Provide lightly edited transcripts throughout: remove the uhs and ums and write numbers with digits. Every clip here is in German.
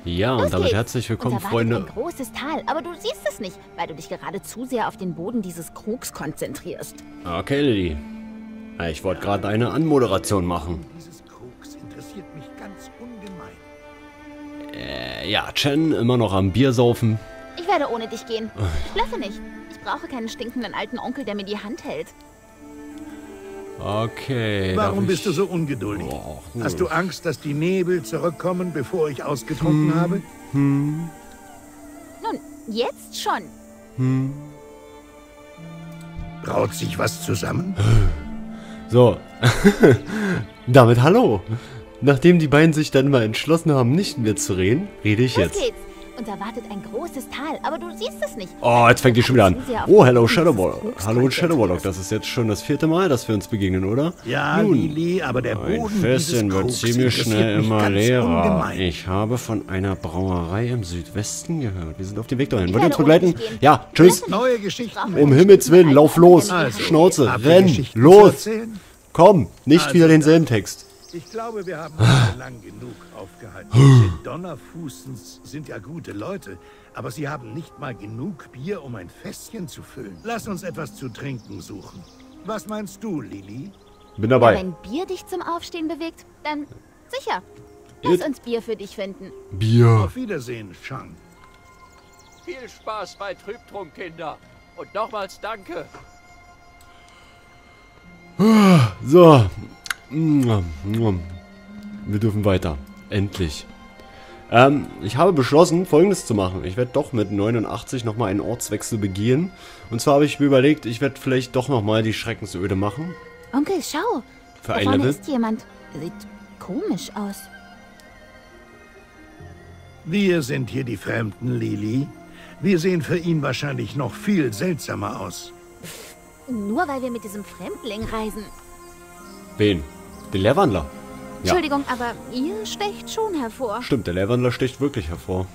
Ja, und damit herzlich willkommen, Uns Freunde. erwartet ein großes Tal, aber du siehst es nicht, weil du dich gerade zu sehr auf den Boden dieses Krugs konzentrierst. Okay, Lilly. Ich wollte gerade eine Anmoderation machen. Dieses Krugs interessiert mich ganz ungemein. Ja, Chen immer noch am Bier saufen. Ich werde ohne dich gehen. Ich blöffe nicht. Ich brauche keinen stinkenden alten Onkel, der mir die Hand hält. Okay. Warum bist du so ungeduldig? Oh, Hast du Angst, dass die Nebel zurückkommen, bevor ich ausgetrunken habe? Nun, jetzt schon. Braut sich was zusammen? So. Damit hallo. Nachdem die beiden sich dann mal entschlossen haben, nicht mehr zu reden, rede ich Los jetzt. geht's. Uns erwartet ein großes Tal, aber du siehst es nicht. Oh, jetzt fängt die schon wieder an. Zu sehr auf Oh, den hello Boden Shadow dieses Warlock. Krugs Hallo Shadow konzentrierst. Warlock. Das ist jetzt schon das 4. Mal, dass wir uns begegnen, oder? Ja, Nun, Lili, aber der Ein Boden dieses Fässchen wird Krugs ziemlich interessiert schnell mich immer ganz leerer. ungemein. Ich habe von einer Brauerei im Südwesten gehört. Wir sind auf dem Weg dahin. Ich Wollt ihr uns werde ohne begleiten? dich gehen. Ja, tschüss. Neue Geschichten. Um Himmels Willen, lauf los. Also, Schnauze, habt ihr renn, Geschichten zu los. erzählen? Komm, nicht Also wieder dann. denselben Text. Ich glaube, wir haben heute lang genug aufgehalten. Die Donnerfußens sind ja gute Leute, aber sie haben nicht mal genug Bier, um ein Fässchen zu füllen. Lass uns etwas zu trinken suchen. Was meinst du, Lili? Bin dabei. Wenn Bier dich zum Aufstehen bewegt, dann sicher. Lass uns Bier für dich finden. Bier. Auf Wiedersehen, Shang. Viel Spaß bei Trübtrunk, Kinder. Und nochmals danke. So. Wir dürfen weiter. Endlich. Ich habe beschlossen, Folgendes zu machen. Ich werde doch mit 89 nochmal einen Ortswechsel begehen. Und zwar habe ich mir überlegt, ich werde vielleicht doch nochmal die Schreckensöde machen. Onkel, schau. Für Da ein vorne Level. ist jemand. Sieht komisch aus. Wir sind hier die Fremden, Lili. Wir sehen für ihn wahrscheinlich noch viel seltsamer aus. Nur weil wir mit diesem Fremdling reisen. Wen? Den Lehrwandler. Ja. Entschuldigung, aber ihr stecht schon hervor. Stimmt, der Lehrwandler sticht wirklich hervor.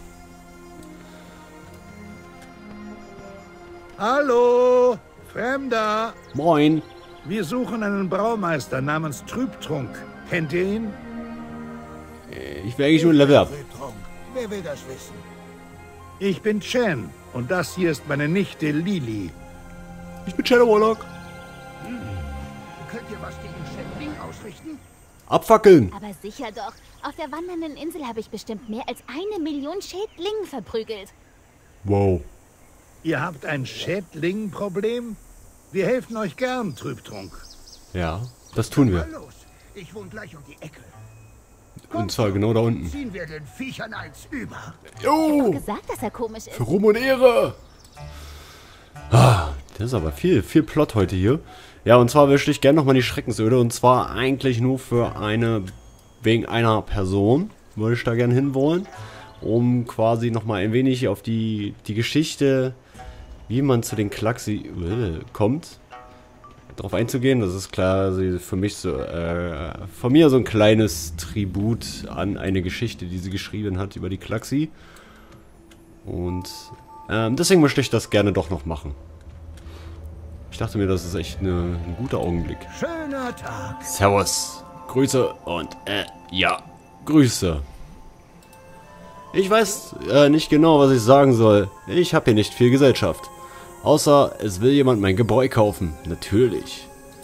Hallo, Fremder. Moin. Wir suchen einen Braumeister namens Trübtrunk. Kennt ihr ihn? Ich wäre eigentlich nur ein Level ab. Trübtrunk. Wer will das wissen? Ich bin Chen und das hier ist meine Nichte Lili. Ich bin Shadow Warlock. Könnt ihr was gegen Shetling ausrichten? Abfackeln. Aber sicher doch. Auf der wandernden Insel habe ich bestimmt mehr als 1 Million Schädlinge verprügelt. Wow. Ihr habt ein Schädling-Problem? Wir helfen euch gern, Trübtrunk. Ja, das tun wir. Los, ich wohne gleich um die Ecke. Und zwar genau da unten. Ziehen wir den Viechern eins über. Jo! Gesagt, dass er komisch ist. Für Ruhm und Ehre. Ah, das ist aber viel Plot heute hier. Ja, und zwar möchte ich gerne nochmal die Schreckensöde. Und zwar eigentlich nur wegen einer Person. Würde ich da gerne hinwollen. Um quasi nochmal ein wenig auf die Geschichte, wie man zu den Klaxi kommt, darauf einzugehen. Das ist klar, für mich so, von mir so ein kleines Tribut an eine Geschichte, die sie geschrieben hat über die Klaxi. Und deswegen möchte ich das gerne doch noch machen. Ich dachte mir, das ist echt ein guter Augenblick. Schöner Tag. Servus. Grüße und ja, Grüße. Ich weiß nicht genau, was ich sagen soll. Ich habe hier nicht viel Gesellschaft. Außer, es will jemand mein Gebräu kaufen. Natürlich.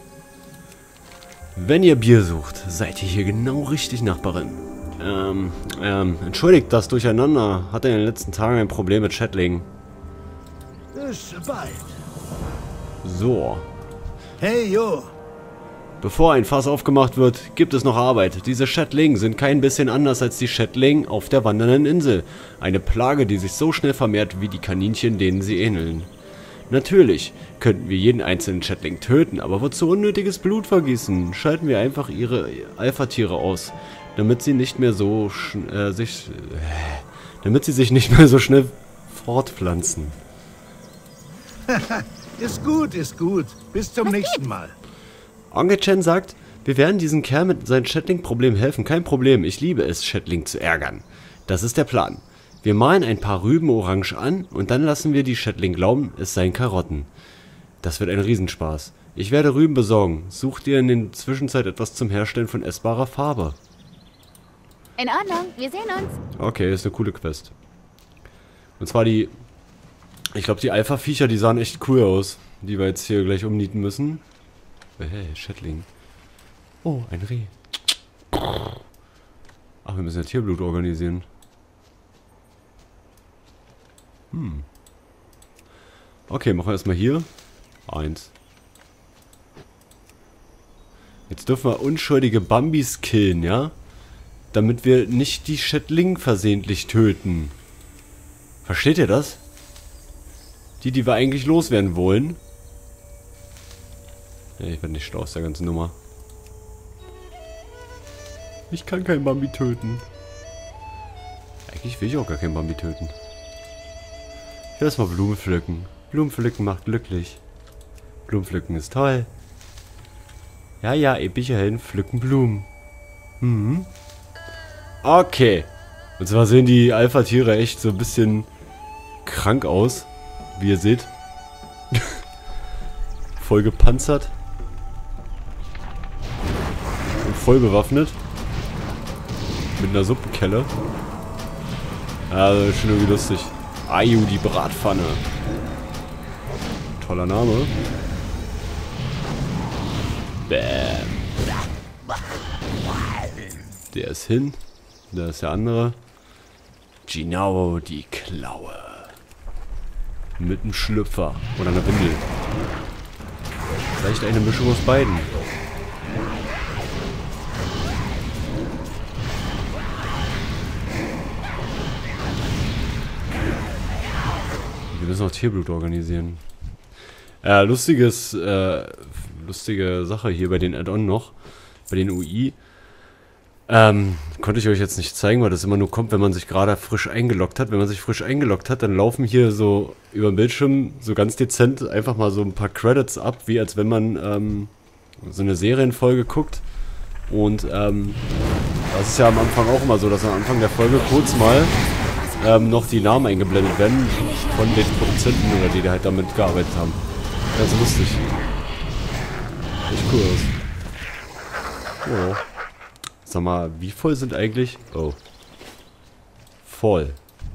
Wenn ihr Bier sucht, seid ihr hier genau richtig, Nachbarin. Entschuldigt das Durcheinander. Hatte in den letzten Tagen ein Problem mit Chatling. Bis bald. So. Hey, Jo. Bevor ein Fass aufgemacht wird, gibt es noch Arbeit. Diese Chatling sind kein bisschen anders als die Chatling auf der wandernden Insel. Eine Plage, die sich so schnell vermehrt wie die Kaninchen, denen sie ähneln. Natürlich könnten wir jeden einzelnen Chatling töten, aber wozu unnötiges Blut vergießen? Schalten wir einfach ihre Alpha-Tiere aus, damit sie nicht mehr so damit sie sich nicht mehr so schnell fortpflanzen. Ist gut, ist gut. Bis zum nächsten Mal. Onkel Chen sagt, wir werden diesem Kerl mit seinem Chatling-Problem helfen. Kein Problem, ich liebe es, Chatling zu ärgern. Das ist der Plan. Wir malen ein paar Rüben orange an und dann lassen wir die Chatling glauben, es seien Karotten. Das wird ein Riesenspaß. Ich werde Rüben besorgen. Such dir in der Zwischenzeit etwas zum Herstellen von essbarer Farbe. In Ordnung, wir sehen uns. Okay, ist eine coole Quest. Und zwar die... Ich glaube, die Alpha-Viecher, die sahen echt cool aus. Die wir jetzt hier gleich umnieten müssen. Hey, Shetling. Oh, ein Reh. Ach, wir müssen ja Tierblut organisieren. Okay, machen wir erstmal hier. 1. Jetzt dürfen wir unschuldige Bambis killen, ja? Damit wir nicht die Shetling versehentlich töten. Versteht ihr das? Die wir eigentlich loswerden wollen. Ja, ich werde nicht schlau aus der ganzen Nummer. Ich kann kein Bambi töten. Eigentlich will ich auch gar kein Bambi töten. Ich will erstmal Blumen pflücken. Blumen pflücken macht glücklich. Blumen pflücken ist toll. Ja, ja, epische Helden pflücken Blumen. Okay. Und zwar sehen die Alpha-Tiere echt so ein bisschen krank aus. Wie ihr seht. Voll gepanzert. Und voll bewaffnet. Mit einer Suppenkelle. Also schon irgendwie lustig. Ayu, die Bratpfanne. Toller Name. Bam. Der ist hin. Da ist der andere. Jinao, die Klaue. Mit einem Schlüpfer. Oder einer Windel. Vielleicht eine Mischung aus beiden. Wir müssen auch Tierblut organisieren. Lustige Sache hier bei den Add-on noch. Bei den UI. Konnte ich euch jetzt nicht zeigen, weil das immer nur kommt, wenn man sich gerade frisch eingeloggt hat. Wenn man sich frisch eingeloggt hat, dann laufen hier so über den Bildschirm so ganz dezent einfach mal so ein paar Credits ab, wie als wenn man so eine Serienfolge guckt. Und das ist ja am Anfang auch immer so, dass am Anfang der Folge kurz mal noch die Namen eingeblendet werden von den Produzenten oder die halt damit gearbeitet haben. Ganz lustig. Echt cool aus. Oh. Sag mal, wie voll sind eigentlich... Oh. Voll.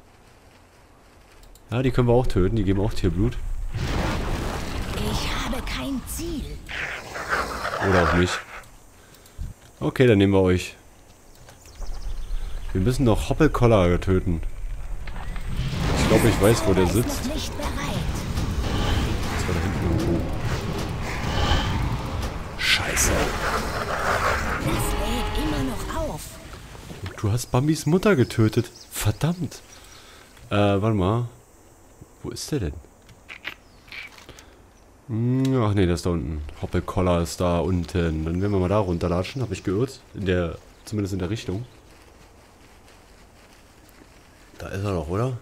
Ja, die können wir auch töten. Die geben auch Tierblut. Ich habe kein Ziel. Oder auch nicht. Okay, dann nehmen wir euch. Wir müssen noch Hoppelkoller töten. Ich glaube, ich weiß, wo der sitzt. Das war da hinten irgendwo. Scheiße. Du hast Bambis Mutter getötet. Verdammt. Warte mal. Wo ist der denn? Ach nee, der ist da unten. Hoppelkoller ist da unten. Dann werden wir mal da runterlatschen. Habe ich geirrt. Zumindest in der Richtung. Da ist er doch, oder?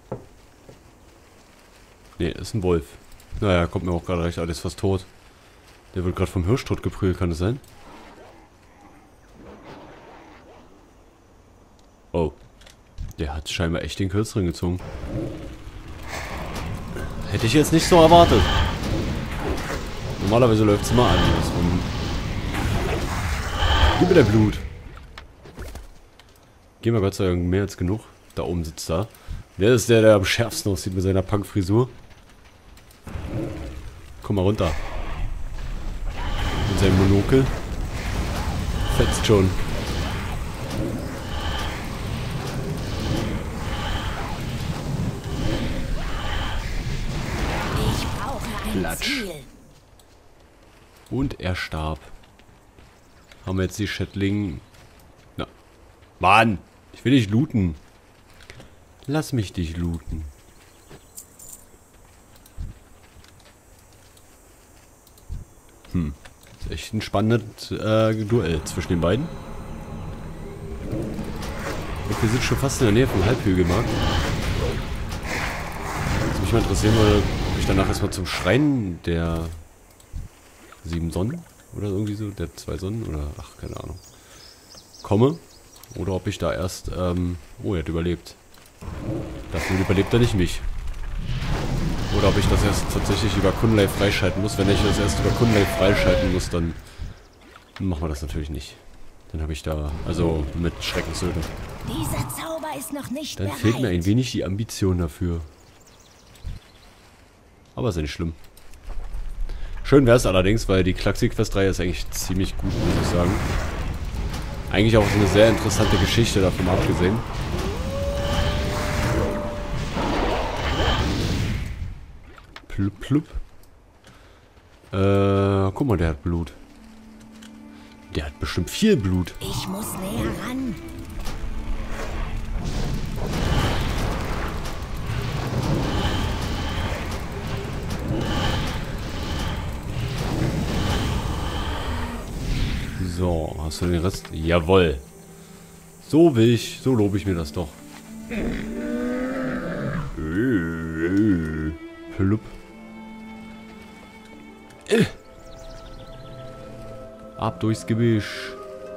Nee, ist ein Wolf. Naja, kommt mir auch gerade recht. Alles fast tot. Der wird gerade vom Hirsch tot geprügelt, kann das sein? Oh. Der hat scheinbar echt den Kürzeren gezogen. Hätte ich jetzt nicht so erwartet. Normalerweise läuft es immer andersrum. Gib mir der Blut. Gehen wir Gott sei Dank mehr als genug. Da oben sitzt er. Der ist der am schärfsten aussieht mit seiner Punk-Frisur. Komm mal runter. Mit seinem Monokel. Fetzt schon. Platsch. Und er starb. Haben wir jetzt die Shetling... Na. Mann! Ich will dich looten. Lass mich dich looten. Ist echt ein spannendes Duell zwischen den beiden. Und wir sind schon fast in der Nähe vom Halbhügelmarkt. Was mich mal interessieren würde, ob ich danach erstmal zum Schrein der 7 Sonnen oder irgendwie so, der 2 Sonnen oder ach, keine Ahnung, komme. Oder ob ich da erst, oh, er hat überlebt. Dafür überlebt er nicht mich. Oder ob ich das erst tatsächlich über Kunlei freischalten muss. Wenn ich das erst über Kunlei freischalten muss, dann machen wir das natürlich nicht. Dann habe ich da, also mit Schreckensöde. Dieser Zauber ist noch nicht Dann bereit. fehlt mir ein wenig die Ambition dafür. Aber ist ja nicht schlimm. Schön wäre es allerdings, weil die Klaxi-Quest-Reihe ist eigentlich ziemlich gut, muss ich sagen. Eigentlich auch eine sehr interessante Geschichte davon abgesehen. Plupp, plupp. Guck mal, der hat Blut. Der hat bestimmt viel Blut. Ich muss näher ran. So, hast du den Rest? Jawohl. So lobe ich mir das doch. Plupp. Ab durchs Gebüsch.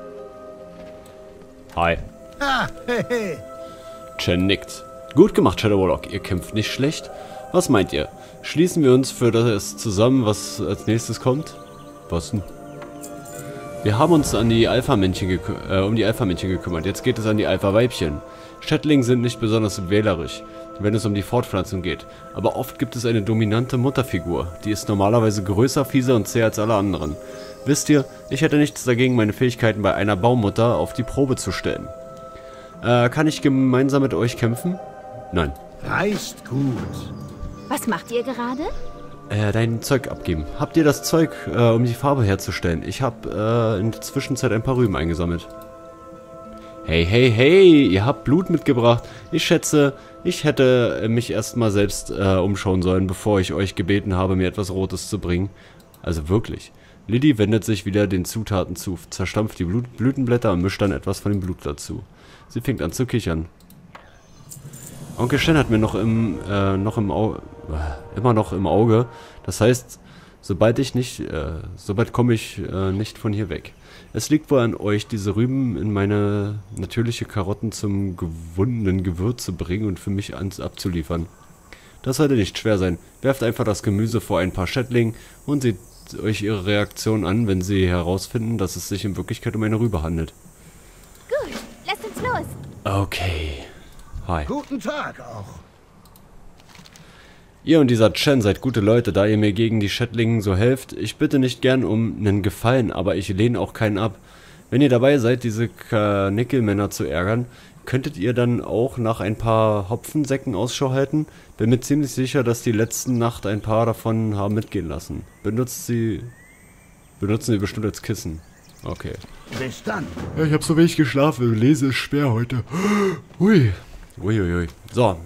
Hi. Ah, hehe. Chen nickt. Gut gemacht, Shadow Warlock. Ihr kämpft nicht schlecht. Was meint ihr? Schließen wir uns für das zusammen, was als nächstes kommt? Was denn? Wir haben uns an die Alpha-Männchen um die Alpha-Männchen gekümmert. Jetzt geht es an die Alpha-Weibchen. Schädlinge sind nicht besonders wählerisch, wenn es um die Fortpflanzung geht. Aber oft gibt es eine dominante Mutterfigur. Die ist normalerweise größer, fieser und zäher als alle anderen. Wisst ihr, ich hätte nichts dagegen, meine Fähigkeiten bei einer Baumutter auf die Probe zu stellen. Kann ich gemeinsam mit euch kämpfen? Nein. Reißt gut. Was macht ihr gerade? Dein Zeug abgeben. Habt ihr das Zeug, um die Farbe herzustellen? Ich habe in der Zwischenzeit ein paar Rüben eingesammelt. Hey, hey, hey, ihr habt Blut mitgebracht. Ich schätze, ich hätte mich erstmal selbst umschauen sollen, bevor ich euch gebeten habe, mir etwas Rotes zu bringen. Also wirklich. Lilly wendet sich wieder den Zutaten zu, zerstampft die Blütenblätter und mischt dann etwas von dem Blut dazu. Sie fängt an zu kichern. Onkel Shen hat mir immer noch im Auge. Das heißt, sobald komme ich nicht von hier weg. Es liegt wohl an euch, diese Rüben in meine natürliche Karotten zum gewundenen Gewürz zu bringen und für mich abzuliefern. Das sollte nicht schwer sein. Werft einfach das Gemüse vor ein paar Schädlingen und seht euch ihre Reaktion an, wenn sie herausfinden, dass es sich in Wirklichkeit um eine Rübe handelt. Gut, lasst uns los. Okay. Hi. Guten Tag auch. Ihr und dieser Chen seid gute Leute, da ihr mir gegen die Schädlinge so helft. Ich bitte nicht gern um einen Gefallen, aber ich lehne auch keinen ab. Wenn ihr dabei seid, diese Karnickelmänner zu ärgern, könntet ihr dann auch nach ein paar Hopfensäcken Ausschau halten? Bin mir ziemlich sicher, dass die letzten Nacht ein paar davon haben mitgehen lassen. Benutzen sie bestimmt als Kissen. Okay. Bis dann. Ja, ich habe so wenig geschlafen. Lese ist schwer heute. Hui. Uiuiui. So.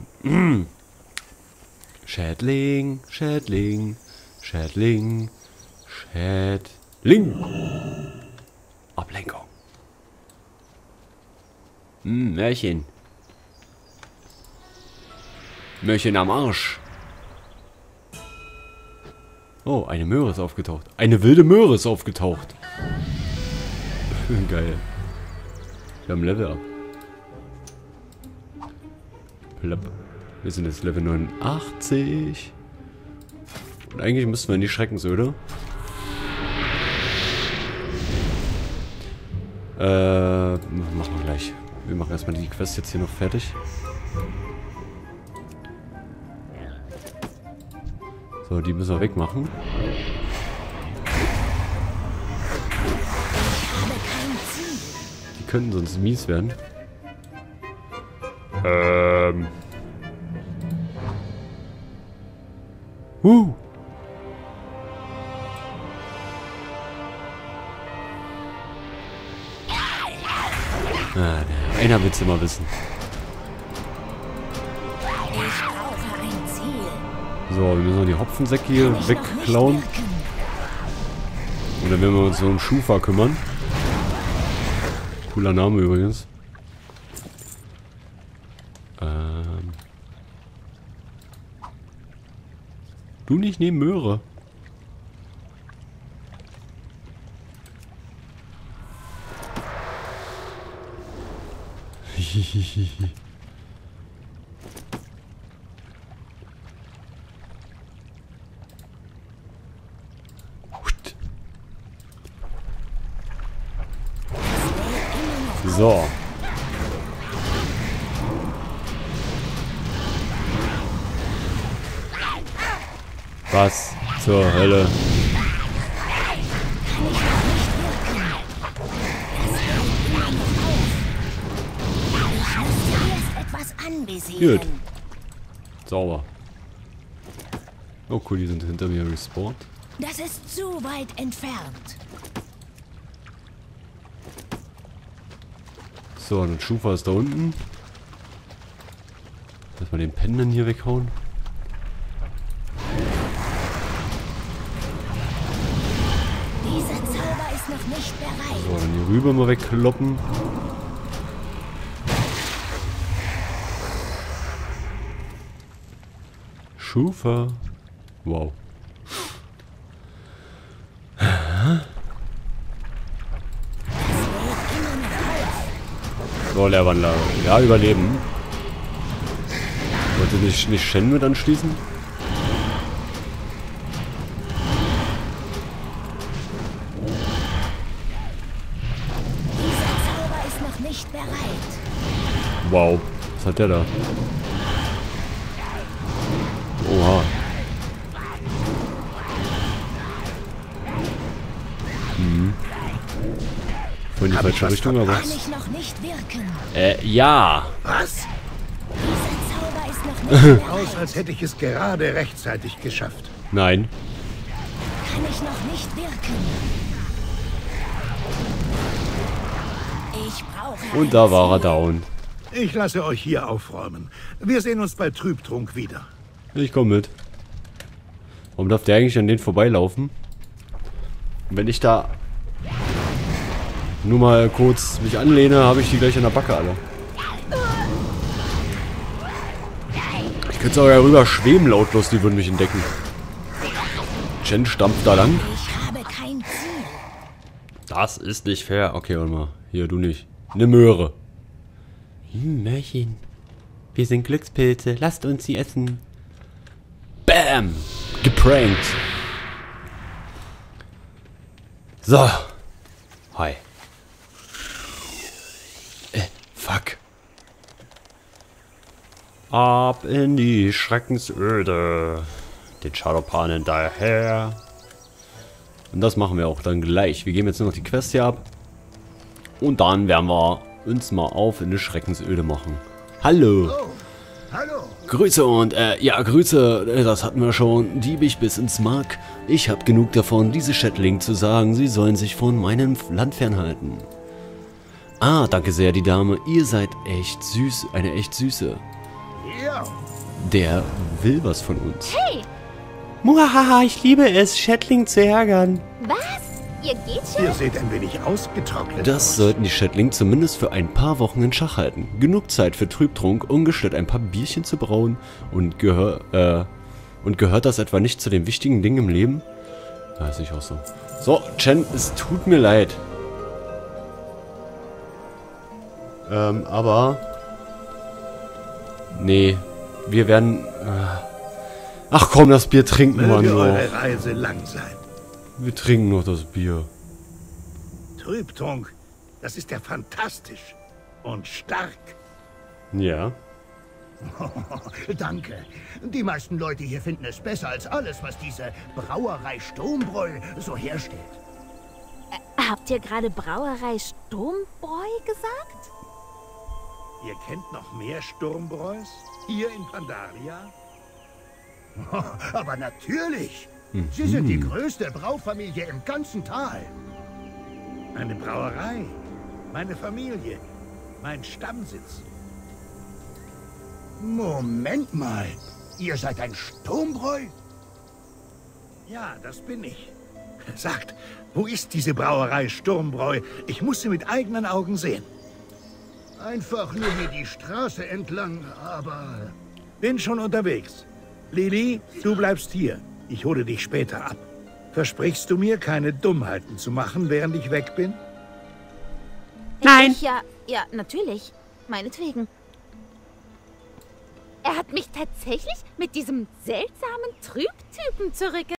Schädling, Schädling, Schädling, Schädling. Ablenkung. Märchen. Märchen am Arsch. Oh, eine Möhre ist aufgetaucht. Eine wilde Möhre ist aufgetaucht. Geil. Wir haben Level up. Plapp. Wir sind jetzt Level 89. Und eigentlich müssten wir in die Schreckensöde. Machen wir gleich. Wir machen erstmal die Quest jetzt hier noch fertig. So, die müssen wir wegmachen. Die könnten sonst mies werden. Einer will es immer wissen. Ich brauche ein Ziel. So, wir müssen noch die Hopfensäcke hier wegklauen. Und dann werden wir uns so um Schufa kümmern. Cooler Name übrigens. Du nicht neben Möhre. So. Was zur Hölle? Gut. Sauber. Oh cool, die sind hinter mir gespawnt. Das ist zu weit entfernt. So, und Schufa ist da unten. Lass mal den Pendant hier weghauen. Dieser Zauber ist noch nicht bereit. So, dann hier rüber mal wegkloppen. Schufa. Wow. So, Leerwandler. Ja, überleben. Wollte nicht Shen mit anschließen? Dieser Zauber ist noch nicht bereit. Wow. Was hat der da? Oha. Voll in die falsche Richtung, aber... Kann ich noch nicht wirken. Ja. Was? Dieser Zauber ist noch nicht bereit. Aus, als hätte ich es gerade rechtzeitig geschafft. Nein. Kann ich noch nicht wirken. Ich brauche Und da war er down. Ich lasse euch hier aufräumen. Wir sehen uns bei Trübtrunk wieder. Ich komme mit. Warum darf der eigentlich an den vorbeilaufen? Und wenn ich da nur mal kurz mich anlehne, habe ich die gleich an der Backe alle. Ich könnte sogar rüber schweben lautlos, die würden mich entdecken. Chen stampft da lang. Ich habe kein Ziel. Das ist nicht fair. Okay, warte mal. Hier, du nicht. Eine Möhre. Möhrchen. Wir sind Glückspilze. Lasst uns sie essen. Bam! Geprankt. So. Hi. Fuck. Ab in die Schreckensöde. Den Shadowpan hinterher. Und das machen wir auch dann gleich. Wir geben jetzt nur noch die Quest hier ab. Und dann werden wir uns mal auf in die Schreckensöde machen. Hallo. Oh, hallo. Grüße und, ja, Grüße, das hatten wir schon. Diebig bis ins Mark. Ich hab genug davon, diese Chatling zu sagen, sie sollen sich von meinem Land fernhalten. Ah, danke sehr, die Dame. Ihr seid echt süß, eine echt süße. Ja. Der will was von uns. Hey, Muhahaha, ich liebe es, Chatling zu ärgern. was? Ihr geht schon? Ihr seht ein wenig ausgetrocknet Das aus. sollten die Chatling zumindest für ein paar Wochen in Schach halten. Genug Zeit für Trübtrunk, ungestört ein paar Bierchen zu brauen und gehört das etwa nicht zu den wichtigen Dingen im Leben? Ja, ist nicht auch so. So, Chen, es tut mir leid. Aber... Nee, wir werden... Ach komm, das Bier trinken wir Möge nur. eure Reise lang sein. Wir trinken noch das Bier. Trübtrunk, das ist ja fantastisch. Und stark. Ja. Danke. Die meisten Leute hier finden es besser als alles, was diese Brauerei Sturmbräu so herstellt. Habt ihr gerade Brauerei Sturmbräu gesagt? Ihr kennt noch mehr Sturmbräus? Hier in Pandaria? Aber natürlich. Sie sind die größte Braufamilie im ganzen Tal. Eine Brauerei. Meine Familie. Mein Stammsitz. Moment mal. Ihr seid ein Sturmbräu? Ja, das bin ich. Sagt, wo ist diese Brauerei Sturmbräu? Ich muss sie mit eigenen Augen sehen. Einfach nur hier die Straße entlang, aber... Bin schon unterwegs. Lili, du bleibst hier. Ich hole dich später ab. Versprichst du mir, keine Dummheiten zu machen, während ich weg bin? Nein. Ja, natürlich. Meinetwegen. Er hat mich tatsächlich mit diesem seltsamen Trübtypen zurückgelassen.